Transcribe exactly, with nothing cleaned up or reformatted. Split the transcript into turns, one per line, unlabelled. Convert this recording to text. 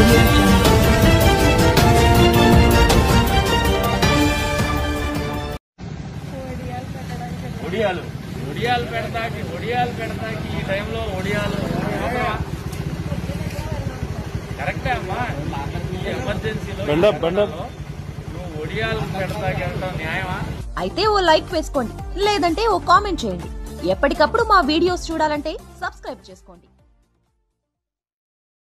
ఒడియాలు ఒడియాలు పెడతాకి ఒడియాలు పెడతాకి ఈ టైంలో ఒడియాలు కరెక్టే అమ్మా. ఈ ఎమర్జెన్సీలో నువ్వు ఒడియాలు పెడతాకి అంటావు న్యాయమా?
అయితే ఓ లైక్ వేసుకోండి, లేదంటే ఓ కామెంట్ చేయండి. ఎప్పటికప్పుడు మా వీడియోస్ చూడాలంటే సబ్స్క్రైబ్ చేసుకోండి.